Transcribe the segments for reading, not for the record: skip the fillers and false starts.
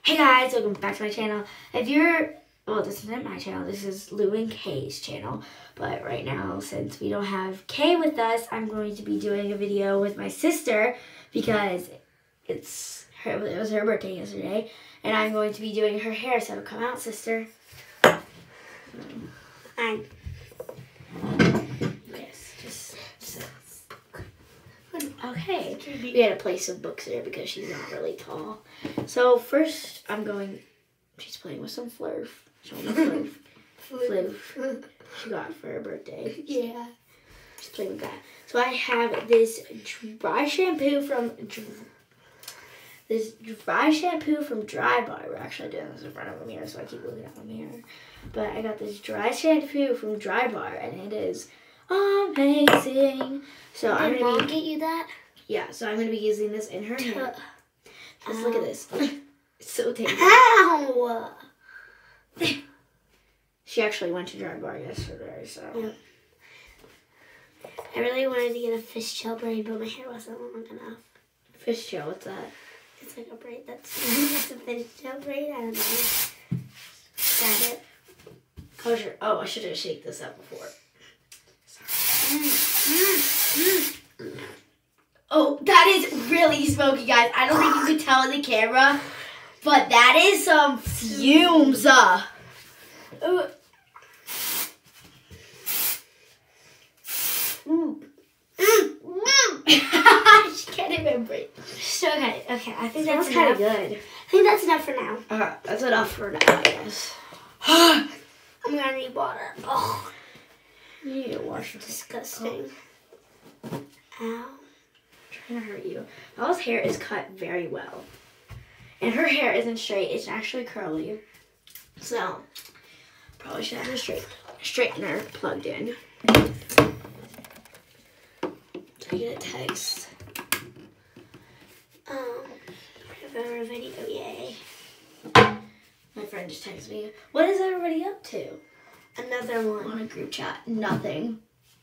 Hey guys, welcome back to my channel. If you're, well, this isn't my channel, this is Lou and Kay's channel. But right now, since we don't have Kay with us, I'm going to be doing a video with my sister because it was her birthday yesterday. And I'm going to be doing her hair, so come out, sister. Okay, we had to place some books there because she's not really tall. So first, she's playing with some Flurf. Showing the Flurf she got for her birthday. Yeah. She's playing with that. So I have this dry shampoo from Dry Bar. We're actually doing this in front of a mirror, so I keep looking at my mirror. But I got this dry shampoo from Dry Bar, and it is amazing. So Did Mom get you that? Yeah, so I'm going to be using this in her hair. Just look at this. It's so tasty. Ow! She actually went to Dry Bar yesterday, so. Yeah. I really wanted to get a fishtail braid, but my hair wasn't long enough. Fishtail, what's that? It's like a braid that's a fishtail braid. I don't know. Got it. Oh, I should have shaken this up before. Oh, that is really smoky, guys. I don't think you can tell in the camera, but that is some fumes. She can't even breathe. Okay, I think That's that's kind of enough. good. I think that's enough for now. That's enough for now, I guess. I'm gonna need water. Oh, You need to wash your disgusting. Ow. I'm trying to hurt you. Bella's hair is cut very well. And her hair isn't straight, it's actually curly. So, probably should have a straightener plugged in. I get a text. Our video, yay. My friend just texted me. What is everybody up to? Another one. On a group chat. Nothing.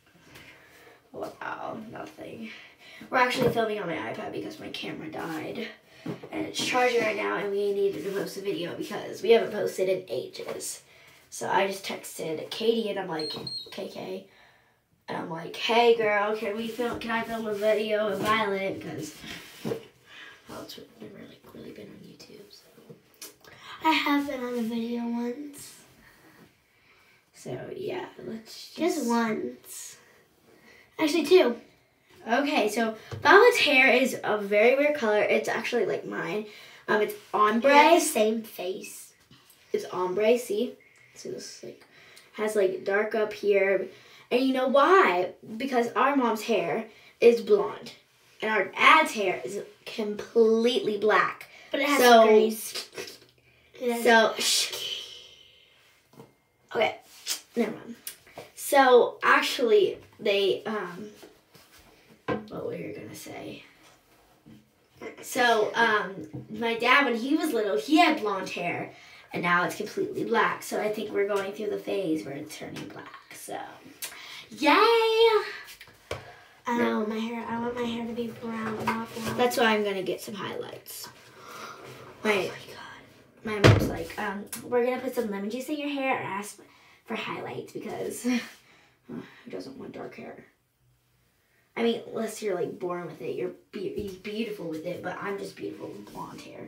Wow, nothing. We're actually filming on my iPad because my camera died. And it's charging right now, and we needed to post a video because we haven't posted in ages. So I just texted Katie, and I'm like, KK. And I'm like, hey girl, can I film a video of Violet? Because, well, it's never really been on YouTube, so. I have been on a video once. So yeah, let's Just once. Actually, two. Okay, so Violet's hair is a very weird color. It's actually like mine. It's ombre. It has the same face. It's ombre, see? So this has dark up here. And you know why? Because our mom's hair is blonde. And our dad's hair is completely black. But it has grease. Okay, never mind. So actually they what were you gonna say? So my dad, when he was little, he had blonde hair, and now it's completely black. So I think we're going through the phase where it's turning black. So yay! I want my hair to be brown, not blonde. That's why I'm gonna get some highlights. My mom's like, we're gonna put some lemon juice in your hair and ask for highlights because who doesn't want dark hair? I mean, unless you're born with it, you're beautiful with it, but I'm just beautiful with blonde hair.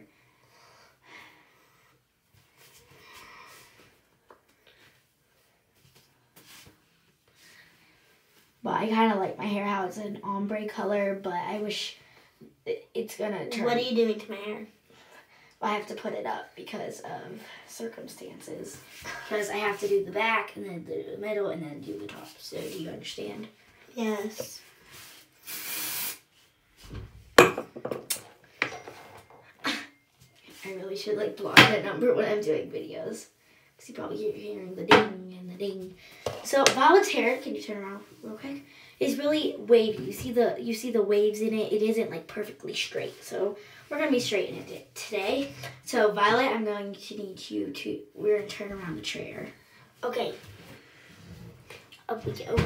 But I kind of like my hair how it's an ombre color, but I wish it's gonna turn. What are you doing to my hair? I have to put it up because of circumstances. Because I have to do the back, and then do the middle, and then do the top. So do you understand? Yes. I really should block that number when I'm doing videos. Because you probably hear hearing the ding and the ding. So Violet's hair, can you turn around real quick? Is really wavy. You see the waves in it. It isn't perfectly straight. So we're gonna be straightening it today. So Violet, I'm going to need you to. We're gonna turn around the chair. Okay. Up we go.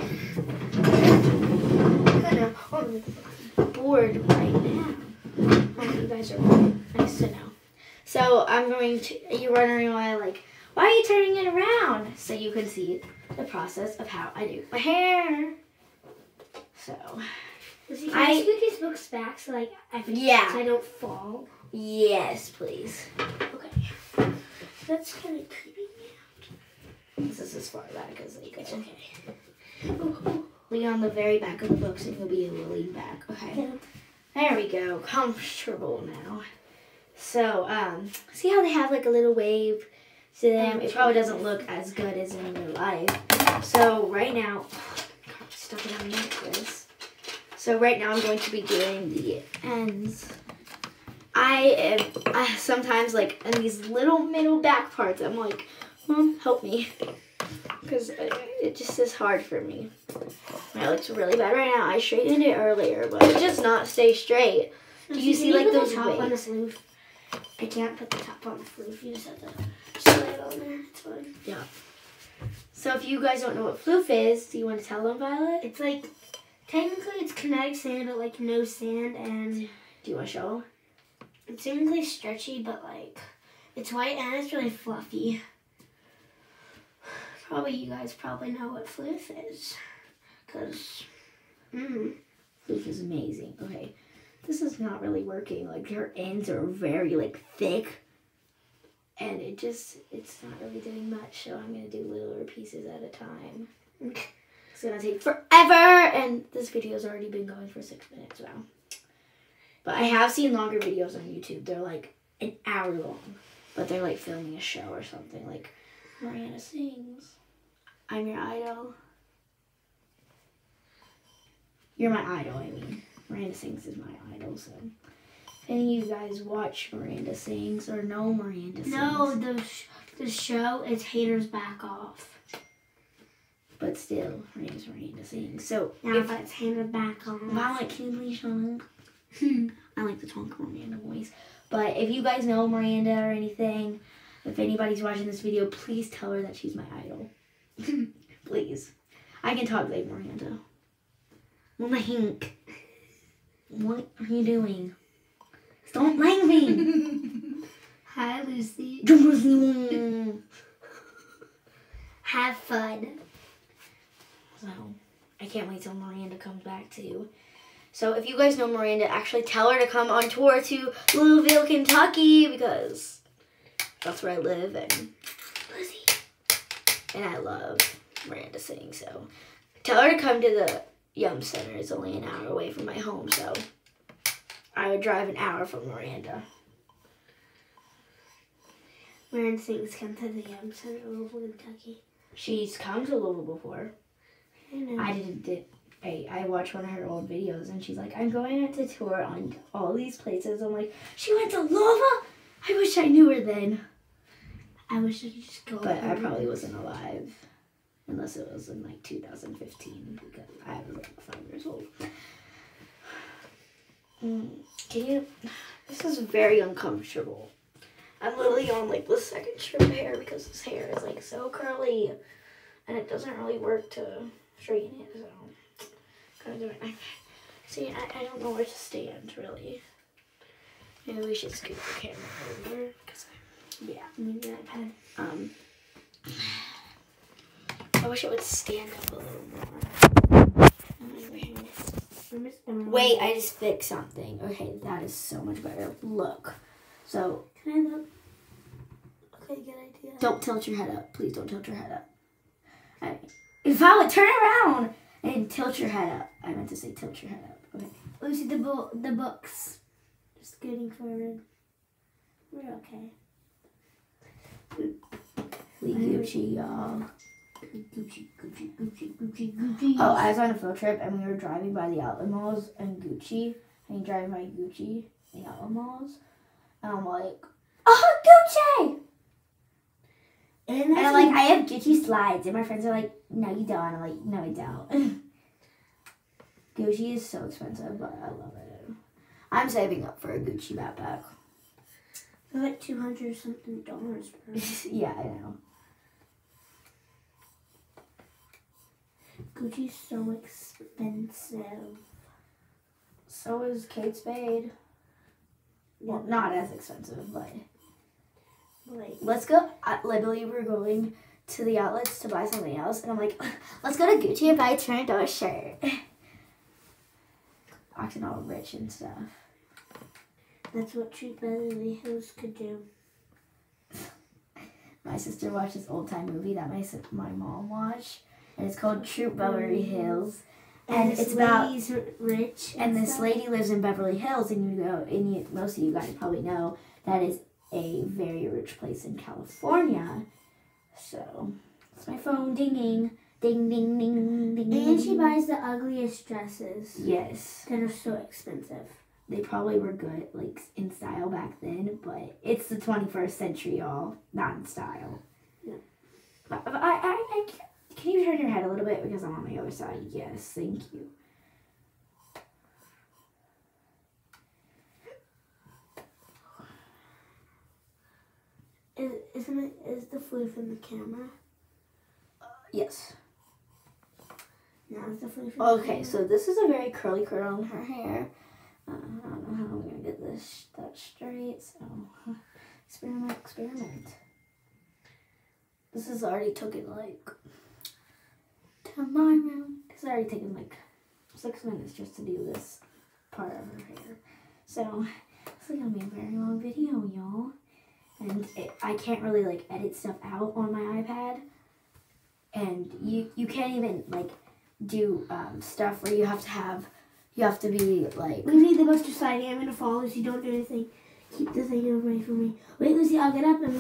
I'm bored right now. Oh, you guys are nice to know. So I'm going to, you're wondering why, like, why are you turning it around? So you can see the process of how I do my hair. So, Can I scoot these books back so like so I don't fall? Yes, please. Okay. That's kind of creepy me out. This is as far back as they go. It's okay. Lean on the very back of the books and you'll be able to lean back. Okay. Yeah. There we go. Comfortable now. So, see how they have like a little wave to them? It probably doesn't look as good as in real life. So right now, God, I'm stuck in my necklace. So right now I'm going to be doing the ends. I sometimes like in these little middle back parts, I'm like, Mom, help me. Because it just is hard for me. It looks really bad right now. I straightened it earlier, but it does not stay straight. Do you see like those top on the waves? sleeve? I can't put the top on the sleeve. You just have to slide it on there. It's fine. Yeah. So if you guys don't know what floof is, do you want to tell them, Violet? It's like, technically it's kinetic sand, but like no sand, and Do you want to show them? it's technically stretchy, but like it's white and it's really fluffy. Probably you guys know what floof is, cause Floof is amazing. Okay, this is not really working. Like your ends are very like thick, and it's not really doing much. So I'm gonna do littler pieces at a time. It's gonna take forever, and this video's already been going for 6 minutes now. But I have seen longer videos on YouTube. They're like an hour long, but they're like filming a show or something. Like Miranda Sings. I'm your idol. You're my idol, I mean. Miranda Sings is my idol, so if any of you guys watch Miranda Sings or know Miranda Sings. no, the show is Haters Back Off. But still, Miranda Sings. So Now if it's Haters Back Off. Violet, can you please shut up? I like the Tonka Miranda voice. But if you guys know Miranda or anything, if anybody's watching this video, please tell her that she's my idol. Please. I can talk like Miranda. Hink. What are you doing? Stop laughing. Hi, Lucy. So, Have fun. I can't wait till Miranda comes back too. So if you guys know Miranda, actually tell her to come on tour to Louisville, Kentucky, because that's where I live, and I love Miranda Sings. So tell her to come to the Yum Center. It's only an hour away from my home, so I would drive an hour from Miranda. Miranda Sings come to the Yum Center, Louisville, Kentucky. She's come to Louisville before. I know. I watched one of her old videos, and she's like, I'm going out to tour on all these places. I'm like, she went to Louisville? I wish I knew her then. I wish I could just go. But I probably wasn't alive. Unless it was in like 2015, because I was like 5 years old. This is very uncomfortable. I'm literally on like the second strip of hair because this hair is like so curly. And it doesn't really work to straighten it, so gotta do it. See, I don't know where to stand, really. Maybe we should scoot the camera over, because maybe iPad. I wish it would stand up a little more. Wait, I just fixed something. Okay, that is so much better. Look. So, Can I look? Okay, good idea. Don't tilt your head up. Please don't tilt your head up. Violet, turn around and tilt your head up. I meant to say tilt your head up. Okay. Lucy, the books. Just getting forward. We're okay. We Gucci, y'all. Gucci. Oh, I was on a field trip and we were driving by the outlet malls and Gucci. And driving by Gucci, the outlet malls. And I'm like, oh, Gucci! And I'm like, I have Gucci slides. And my friends are like, no, you don't. I'm like, no, I don't. Gucci is so expensive, but I love it. I'm saving up for a Gucci backpack. They're like $200 something. Yeah, I know. Gucci's so expensive. So is Kate Spade. Well, not as expensive, but let's go. Literally, we're going to the outlets to buy something else. And I'm like, let's go to Gucci and buy a Trendo shirt. Acting all rich and stuff. That's what True Beverly Hills could do. My sister watched this old time movie that my mom watched. And it's called True Beverly Hills. And it's about rich. And this lady lives in Beverly Hills, and most of you guys probably know that is a very rich place in California. So, it's my phone dinging. Ding, ding, ding, ding. And she buys the ugliest dresses. Yes. That are so expensive. They probably were good, like, in style back then, but it's the 21st century, y'all. Not in style. Yeah. But I can you turn your head a little bit because I'm on the other side? Yes, thank you. Is the floof in the camera? Yes. No, it's the floof in the Okay, so this is a very curly curl in her hair. I don't know how I'm going to get that straight, so experiment. This has already taken like tomorrow. It's already taken like 6 minutes just to do this part of her hair. So it's going to be a very long video, y'all. And I can't really like edit stuff out on my iPad. And you can't even like do stuff where you have to be like... Lucy, the most exciting. I'm going to follow Lucy. Don't do anything. Keep the thing away from me. Wait, Lucy, I'll get up and...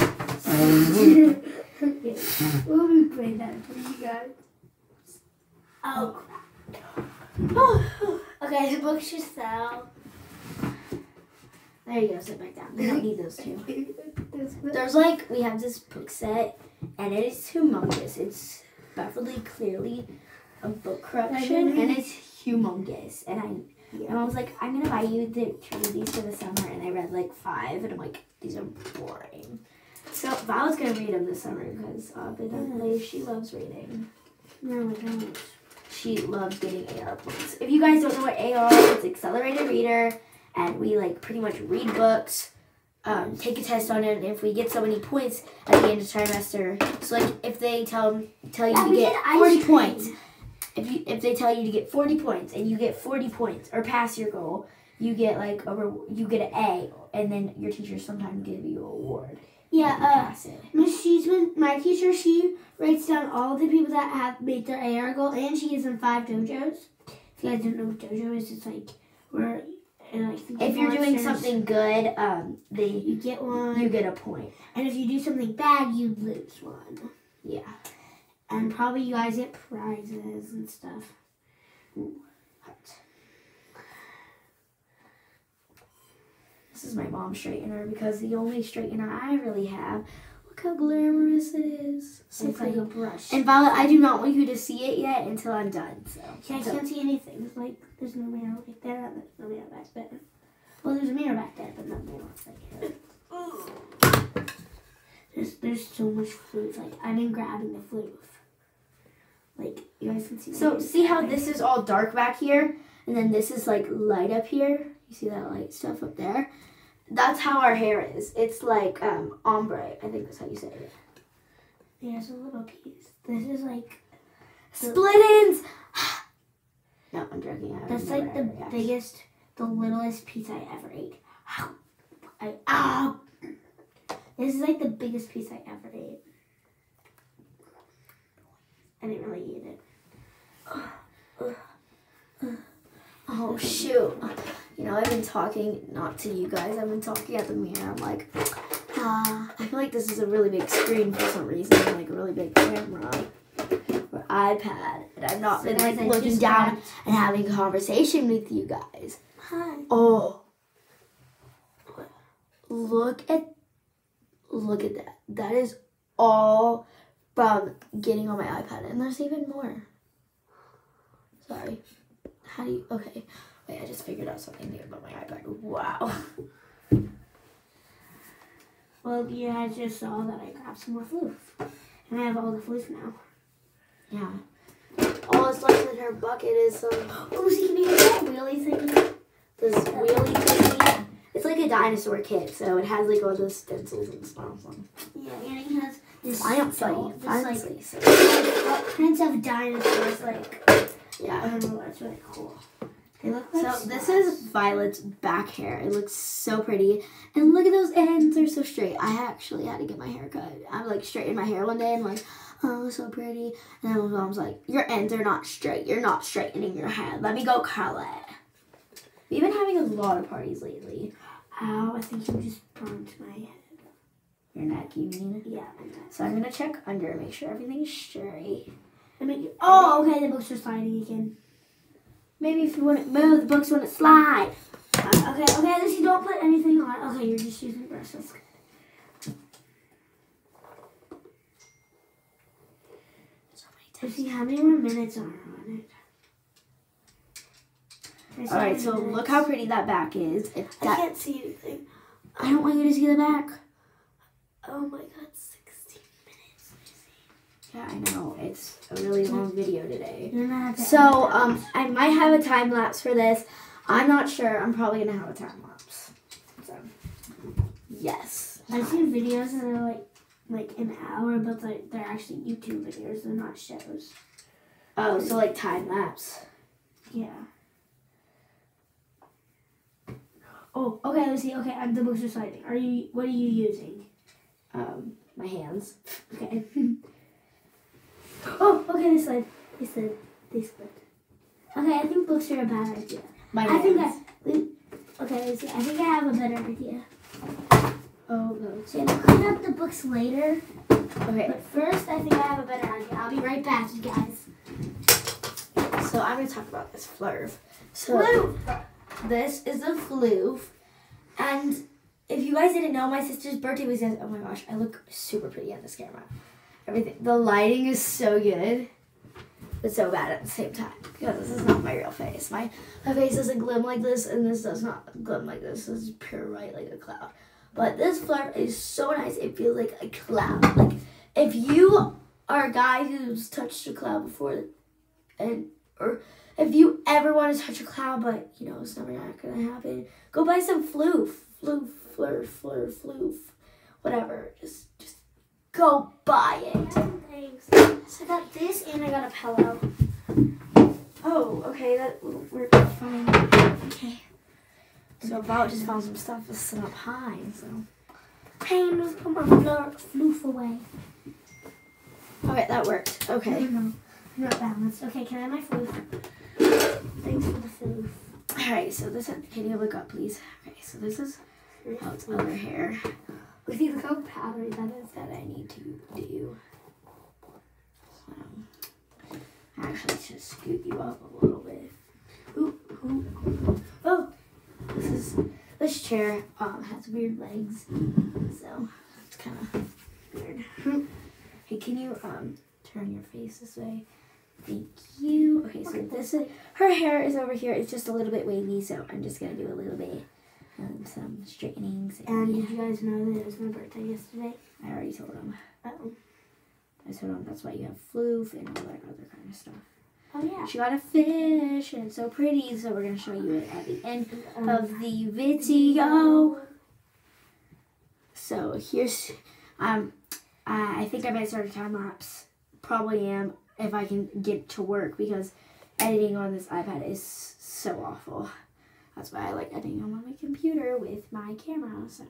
Okay. We'll be playing that for you guys. Oh, crap. Okay, the books just fell. There you go, sit back down. We don't need those two. There's like, we have this book set, and it is humongous. It's Beverly Clearly a book collection, and it's humongous. And my mom's like, I'm going to buy you to read these for the summer, and I read like 5, and I'm like, these are boring. So Violet's going to read them this summer, because evidently she loves reading. No, I don't. She loves getting AR points. If you guys don't know what AR is, it's Accelerated Reader, and we like pretty much read books, take a test on it, and if we get so many points at the end of the trimester, so like if they tell you to get 40 points, if they tell you to get 40 points and you get 40 points or pass your goal, you get like you get an A, and then your teacher sometimes give you an award. Yeah, Miss Cheeseman, my teacher, she writes down all the people that have made their AR goal, and she gives them 5 dojos. If you guys don't know what dojo is, it's like where if you're doing something good, you get one. You get a point. And if you do something bad, you lose one. Yeah. And probably you guys get prizes and stuff. Ooh, hot. This is my mom's straightener because the only straightener I really have. Look how glamorous it is. So it's like a brush. And Violet, I do not want you to see it yet until I'm done. So yeah, I can't see anything. It's like there's no mirror right there. And there's no mirror back there. Well, there's a mirror back there, but no mirror right here. There's so much floof. Like I've been grabbing the floof. Like you guys can see. So see how this is all dark back here, and then this is like light up here. You see that light stuff up there? That's how our hair is. It's like ombre. I think that's how you say it. There's a little piece. This is like split ends. No, I'm joking. That's like the biggest, the littlest piece I ever ate. This is like the biggest piece I ever ate. I didn't really eat it. Oh shoot. You know, I've been talking, not to you guys, I've been talking at the mirror. I'm like, I feel like this is a really big screen for some reason, like a really big camera or iPad. And I've not been like looking down and having a conversation with you guys. Hi. Oh. Look at that. That is all from getting on my iPad. And there's even more. Sorry. How do you... Okay. Wait, I just figured out something new about my iPad. Wow. Well, you guys just saw that I grabbed some more floof. And I have all the floof now. Yeah. All that's left in her bucket is some... Oh, see, can you hear that wheelie thing? This wheelie thingy. It's like a dinosaur kit, so it has like all the stencils and stuff on. Yeah, and it has this prints of dinosaurs, like, yeah. I don't know, that's really cool. They look So like this is Violet's back hair. It looks so pretty. And look at those ends, they're so straight. I actually had to get my hair cut. I like straightened my hair one day and like, oh, so pretty. And then my mom's like, your ends are not straight. You're not straightening your hair. Let me go curl it. We've been having a lot of parties lately. Ow, I think you just burnt my head. Your neck, you mean? Yeah, my neck. So I'm gonna check under, make sure everything's straight. Oh, okay, the books are sliding again. Maybe if you want to move, the books want to slide. Okay, Lucy, don't put anything on. Okay, you're just using brush. That's good. Lucy, how many more minutes are on it? Alright, so look how pretty that back is. I can't see anything. I don't want you to see the back. Oh my god, 16 minutes. Yeah, I know. It's a really long video today. You're not So, I might have a time lapse for this. I'm not sure. I'm probably gonna have a time lapse. So, yes. I've seen videos that are like an hour, but they're actually YouTube videos. They're not shows. Oh, so like time lapse. Yeah. Oh, okay, Lucy. Okay, the books are sliding. What are you using? My hands. Okay. Oh, okay, they slid. They slid. Okay, I think books are a bad idea. Okay, Lucy, I think I have a better idea. Oh, no. So I'm gonna clean up the books later. Okay. But first, I think I have a better idea. I'll be right back, you guys. So I'm gonna talk about this flurf. So Floof. this is the floof, and if you guys didn't know, my sister's birthday was yesterday. Oh my gosh, I look super pretty on this camera. Everything, the lighting is so good, but so bad at the same time because this is not my real face. My face doesn't glim like this, and this does not glim like this. This is pure white like a cloud. But this flurf is so nice. It feels like a cloud. Like if you are a guy who's touched a cloud before, or if you ever want to touch a cloud, but you know it's never not gonna happen, go buy some floof, whatever. Just go buy it. Thanks. So I got this and I got a pillow. Oh, okay, that will work fine. Okay. So Violet just found some stuff to sit up high, so. Hey, let's put my floof away. Okay, that worked. Okay. No, I'm not balanced. Okay, can I have my floof? Thanks for the floof. Alright, so this one, can you look up, please? Okay, so this is Violet's other hair. Look how powdery that is. That I need to do. So, actually, just scoot you up a little bit. Oh, this chair has weird legs, so it's kind of weird. Hey, can you turn your face this way? Thank you. Okay, so this is her hair is over here. It's just a little bit wavy, so I'm just gonna do a little bit. Some straightenings. And did you guys know that it was my birthday yesterday? I already told them. Oh. I told them that's why you have floof and all that other kind of stuff. Oh, yeah. She got a fish and it's so pretty, so we're going to show you it at the end of the video. So here's, I think I might start a time lapse. Probably am if I can get to work because editing on this iPad is so awful. That's why I like editing on my computer with my camera. So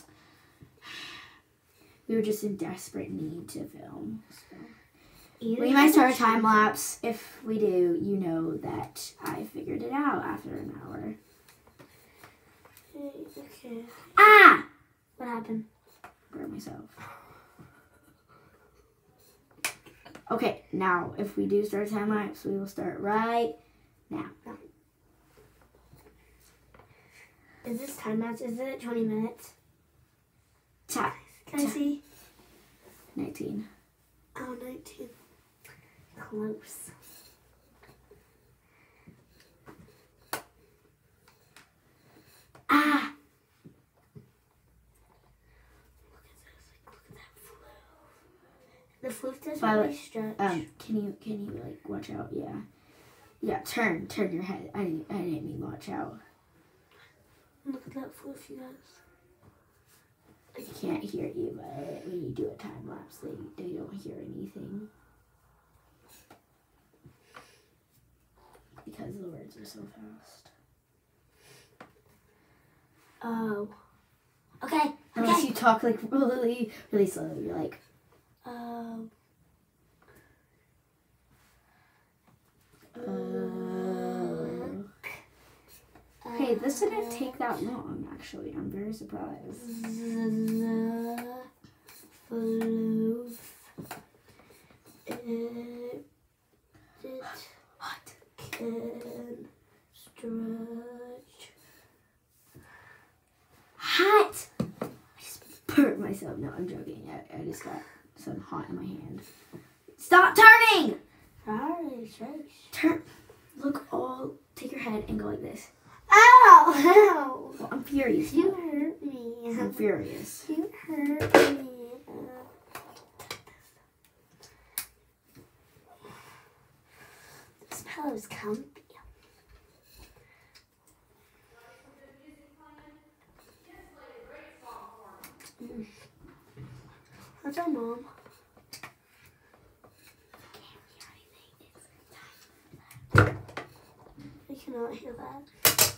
we were just in desperate need to film. So we might start a time lapse. If we do, you know that I figured it out after an hour. Okay. Ah! What happened? Hurt myself. Okay, now if we do start a time lapse, we will start right now. Is this time lapse? Is it 20 minutes? Can I see? 19. Oh, 19. Close. Ah! Look at that floof. The floof does Violet, really stretch. can you like watch out? Yeah. Yeah, turn your head. I didn't mean watch out. Look at that floof, you guys. I can't hear you, but when you do a time lapse, they don't hear anything. Because the words are so fast. Oh. Okay. Unless you talk like really, really slowly, you're like, Hey, this didn't take that long, actually. I'm very surprised. Hot can stretch. Hot! I just burnt myself. No, I'm joking. I just got some hot in my hand. Stop turning! Sorry. Turn. Look all. Take your head and go like this. Ow! Ow! Well, I'm furious. You hurt me. I'm furious. You hurt me. This pillow's comfy. How's our mom? I cannot hear that.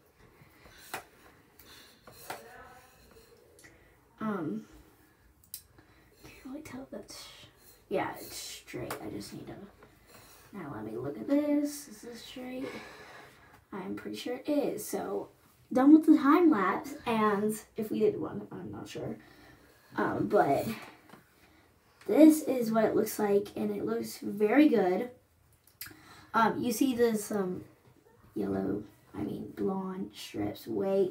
Can't really tell if that's. Yeah, it's straight. I just need to. Now let me look at this. Is this straight? I'm pretty sure it is. So, done with the time lapse, and if we did one, I'm not sure. But this is what it looks like, and it looks very good. You see this blonde strips. Wait,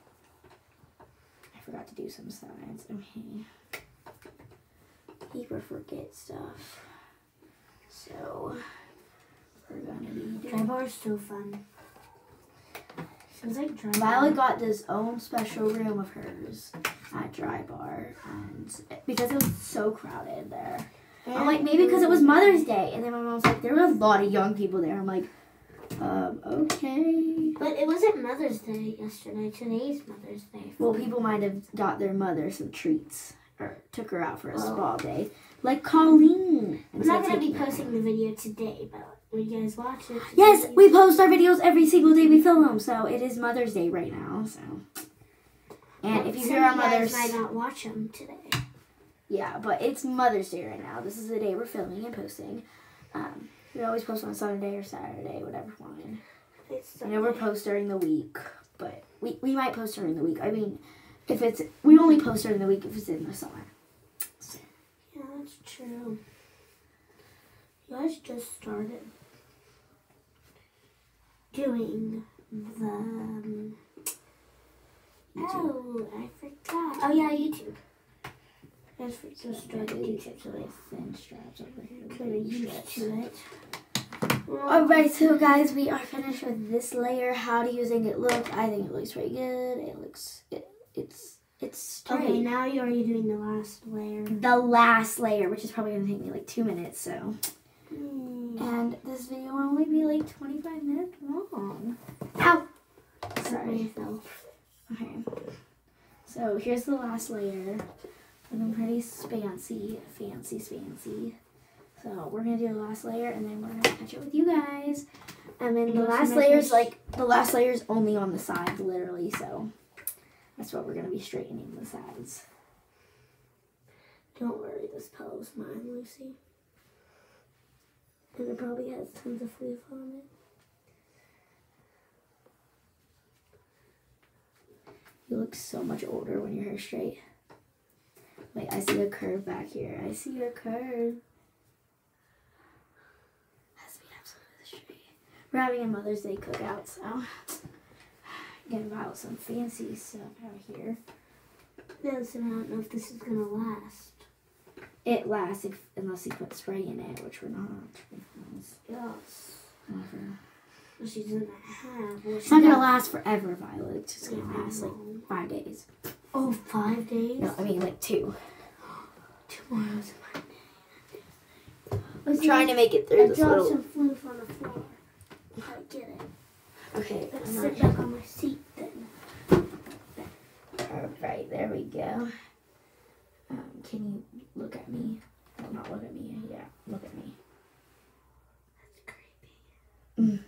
I forgot to do some sides. Okay, people forget stuff. So we're gonna be Dry bar is so fun. Sounds like dry Violet bar. got this own special room of hers at Dry Bar, and because it was so crowded there. I'm like, maybe because it was Mother's Day, and then my mom's like, there were a lot of young people there. I'm like, okay. But it wasn't Mother's Day yesterday. Today's Mother's Day. Well, people might have got their mother some treats or took her out for a spa day, like Colleen. I'm not going to be posting the video today, but when you guys watch it. Yes, we post our videos every single day we film them, so it is Mother's Day right now. So, and if you hear our mothers, might not watch them today. Yeah, but it's Mother's Day right now. This is the day we're filming and posting. We always post on Sunday or Saturday, whatever one. I never post during the week, but we might post during the week. I mean, we only post during the week if it's in the summer. So. Yeah, that's true. You guys just started doing the. Oh, I forgot. Oh yeah, YouTube. Just started YouTube, so thin straps over here. kind of used to it. Alright, so guys, we are finished with this layer. How do you think it looked? I think it looks pretty good. It looks, it's straight. Okay, now you are doing the last layer. The last layer, which is probably going to take me like 2 minutes, so. Mm. And this video will only be like 25 minutes long. Ow! Sorry. Okay. So here's the last layer. Looking pretty fancy. So we're gonna do the last layer, and then we're gonna catch it with you guys. And then the last layer is only on the sides, literally. So that's what we're gonna be straightening the sides. Don't worry, this pillow's mine, Lucy. And it probably has tons of fleece on it. You look so much older when your hair's straight. Wait, I see a curve back here. I see a curve. Has to be absolutely straight. We're having a Mother's Day cookout, so getting out some fancy stuff out here. Listen, I don't know if this is gonna last. It lasts unless you put spray in it, which we're not. Yes. Whatever. She doesn't have. It's not gonna last forever, Violet. It's just gonna last like 5 days. Oh, 5 days? No, I mean like 2. Tomorrow's Monday. I'm trying to make it through this I dropped little. some floof on the floor. I get it. Okay. Let's sit back on my seat then. All right, there we go. Can you look at me? Well, not look at me. Yeah, look at me. That's creepy.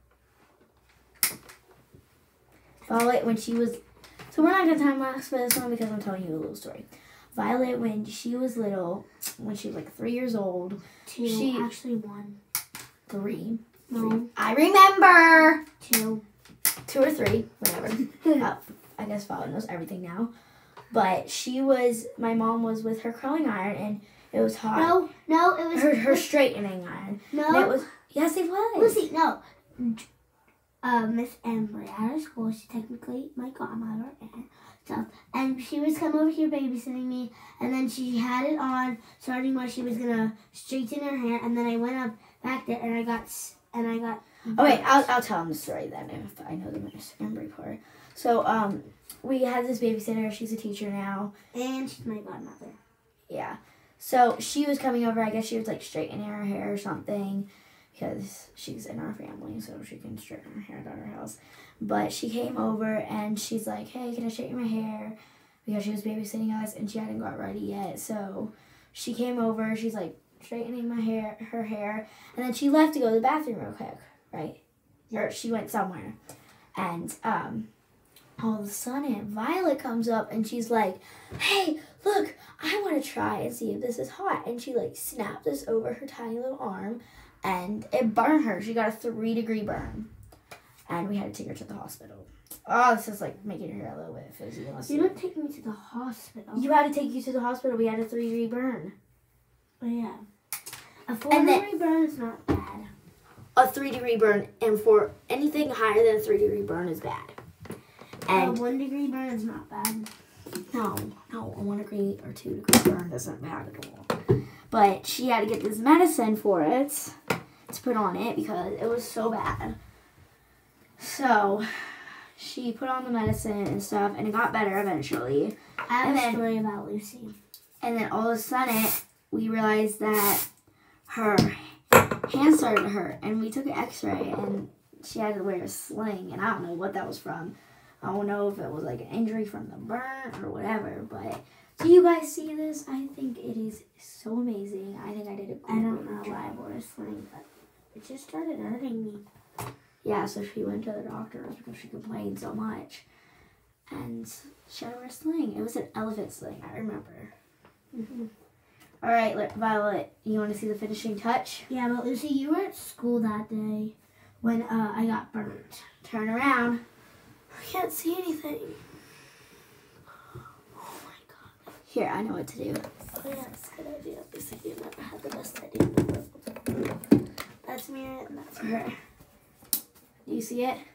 Violet, when she was... So we're not going to time lapse for this one because I'm telling you a little story. Violet, when she was little, when she was like 3 years old... Actually 1. 3. No. I remember! 2. 2 or 3, whatever. I guess Violet knows everything now. But my mom was with her curling iron and it was hot. No, it was... Her straightening iron. No. And it was... Yes, it was. Lucy, no. Miss Embry at our school, she's technically my godmother and stuff. And she was come over here babysitting me, and then she had it on, starting while she was gonna straighten her hair, and then I went up back there and I got. Okay, I'll tell them the story then if I know the Miss Embry part. So we had this babysitter. She's a teacher now, and she's my godmother. Yeah. So she was coming over. I guess she was like straightening her hair or something. Because she's in our family, so she can straighten her hair at our house. But she came over, and she's like, hey, can I straighten my hair? Because she was babysitting us, and she hadn't got ready yet. So she came over, she's like straightening her hair, and then she left to go to the bathroom real quick, right? Or she went somewhere. And all of a sudden, Violet comes up, and she's like, hey, look, I want to try and see if this is hot. And she like snapped this over her tiny little arm. And it burned her. She got a 3-degree burn. And we had to take her to the hospital. Oh, this is like making her hair a little bit fizzy. You didn't take me to the hospital. You had to take you to the hospital. We had a 3-degree burn. Oh, yeah. A 4-degree burn is not bad. A 3-degree burn. And for anything higher than a 3-degree burn is bad. And a 1-degree burn is not bad. No. A 1-degree or 2-degree burn isn't bad at all. But she had to get this medicine for it to put on it because it was so bad. So she put on the medicine and stuff, and it got better eventually. I have a story about Lucy. And then all of a sudden, we realized that her hand started to hurt, and we took an x-ray, and she had to wear a sling, and I don't know what that was from. I don't know if it was like an injury from the burn or whatever, but... Do you guys see this? I think it is so amazing. I think I did a great job. I don't know why I wore a sling, but it just started hurting me. Yeah, so she went to the doctor because she complained so much. And she had to wear a sling. It was an elephant sling, I remember. Mm-hmm. All right, Violet, you want to see the finishing touch? Yeah, but Lucy, you were at school that day when I got burnt. Turn around. I can't see anything. Here, I know what to do. Oh yeah, that's a good idea. Because you never had the best idea in the world. That's me and that's her. Do you see it?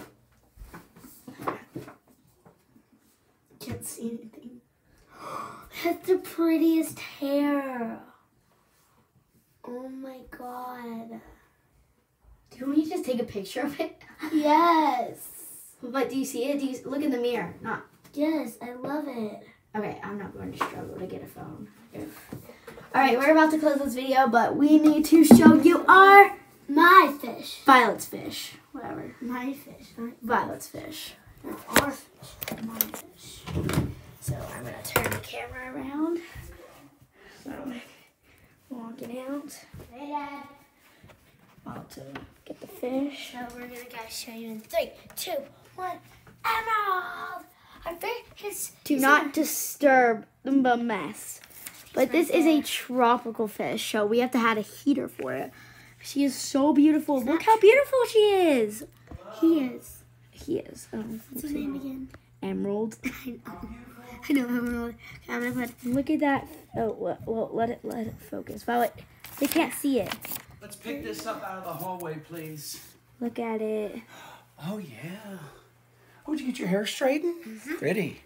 Can't see anything. That's the prettiest hair. Oh my god. Do you want me to just take a picture of it? Yes. But do you see it? Do you look in the mirror? Not. Yes, I love it. Okay, I'm not going to struggle to get a phone. Alright, we're about to close this video, but we need to show you my fish. Violet's fish. Whatever. My fish. Violet's fish. Not our fish. My fish. So I'm going to turn the camera around. So, walking out. Hey, Dad. About to get the fish. So we're going to show you in 3, 2, 1. Emerald! Do not disturb the mess. But this is a tropical fish, so we have to have a heater for it. She is so beautiful. Look how beautiful she is. He is. He is. What's his name again? Emerald. I know Emerald. I'm gonna put. Look at that. Oh, well, let it focus. Violet, they can't see it. Let's pick this up out of the hallway, please. Look at it. Oh yeah. Oh, did you get your hair straightened? Mm-hmm. Pretty.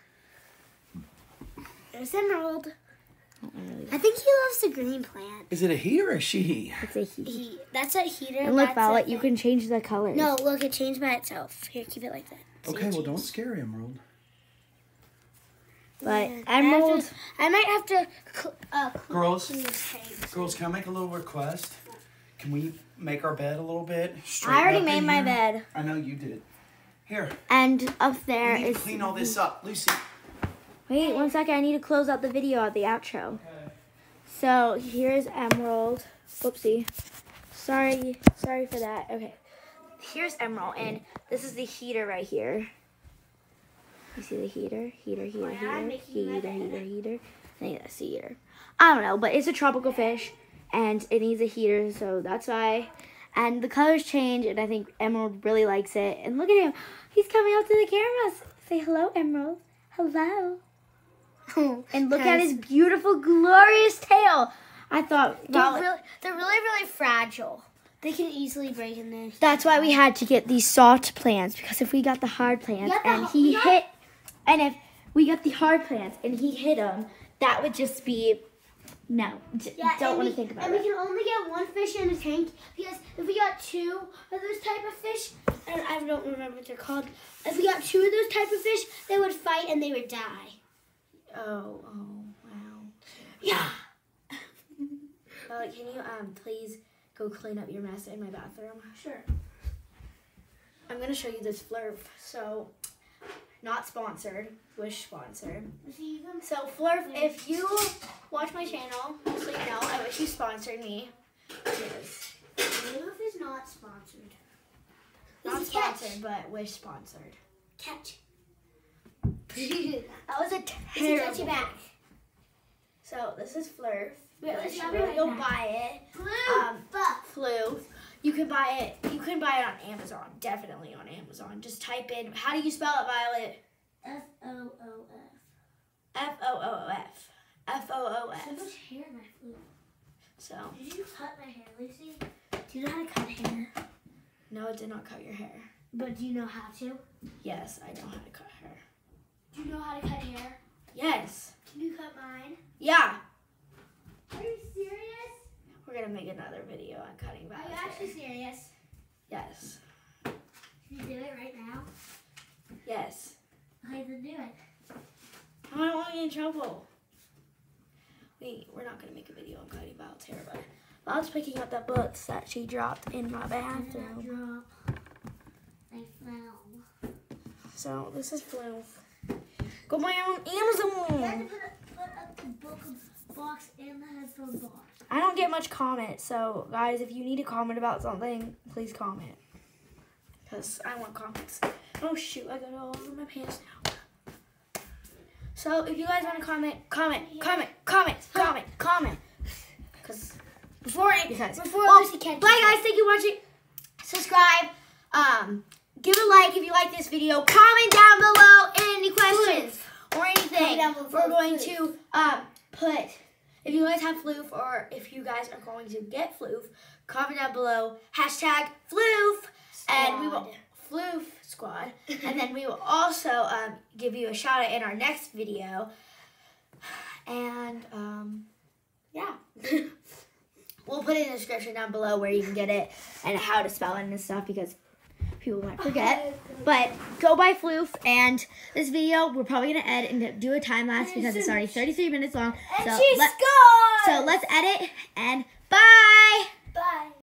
There's Emerald. I think he loves the green plant. Is it a he or a she? It's a he. That's a heater. And look, Violet, you can change the colors. No, look, it changed by itself. Here, keep it like that. Okay, well, don't scare Emerald. But Emerald... I might have to... Girls, can I make a little request? Can we make our bed a little bit straighten I already up made in my here? bed. I know you did. Here. And up We there need is. to clean all this up, Lucy. Wait 1 second. I need to close out the video at the outro. So here's Emerald. Whoopsie. Sorry for that. Okay. Here's Emerald, and this is the heater right here. You see the heater? Heater. I think that's the heater. I don't know, but it's a tropical fish, and it needs a heater, so that's why. And the colors change, and I think Emerald really likes it. And look at him. He's coming up to the cameras. Say hello, Emerald. Hello. And look at his beautiful, glorious tail. I thought, They're really fragile. They can easily break in there. that's why we had to get these soft plants, because if we got the hard plants if we got the hard plants and he hit them, that would just be, don't want to think about it. And we it. can only get one fish in a tank, because if we got 2 of those type of fish, and I don't remember what they're called, if we got 2 of those type of fish, they would fight and they would die. Oh, wow. Yeah. Can you please go clean up your mess in my bathroom? Sure. I'm gonna show you this Flurf. So, not sponsored, Wish sponsored. So Flurf, if you watch my channel, so you know, I wish you sponsored me. Yes. Flurf is not sponsored. Not sponsored, but Wish sponsored. Catch. That was a It's a terrible. catchy back. So this is Flurf. Let's You not should really be go like buy it. Flurf. Floof. You can buy it. You can buy it on Amazon. Definitely on Amazon. Just type in. How do you spell it, Violet? F-O-O-F. F-O-O-F. F-O-O-F. So much hair in my flute. So Did you cut my hair, Lucy? Do you know how to cut hair? no, it did not cut your hair. But do you know how to? Yes, I know how to cut hair. Do you know how to cut hair? Yes. Can you cut mine? Yeah. Are you serious? We're gonna make another video on cutting Are Violet's you hair. actually serious? Yes. Can you do it right now? Yes. Okay, then do it. I don't want to get in trouble. We're not gonna make a video on cutting Violet's hair, but Violet's picking up the books that she dropped in my bathroom. I fell. So this is Floof. Go buy it on You have Amazon. to put up the book box and the headphone box. I don't get much comment, so guys, if you need to comment about something, please comment. Because I want comments. Oh shoot, I got it all over my pants now. So if you guys want to comment. Because Before well, Lucy catches bye guys, thank you for watching. Subscribe. Give a like if you like this video. Comment down below any questions or anything. Comment down below We're going Floof. to put, if you guys have Floof or if you guys are going to get Floof, comment down below #Floof and we will Floof Squad, and then we will also give you a shout out in our next video. And yeah. We'll put it in the description down below where you can get it and how to spell it and stuff, because people might forget. But go buy Floof, and this video we're probably gonna edit and do a time lapse because it's already 33 minutes long. And So she scores! let's edit, and bye. Bye.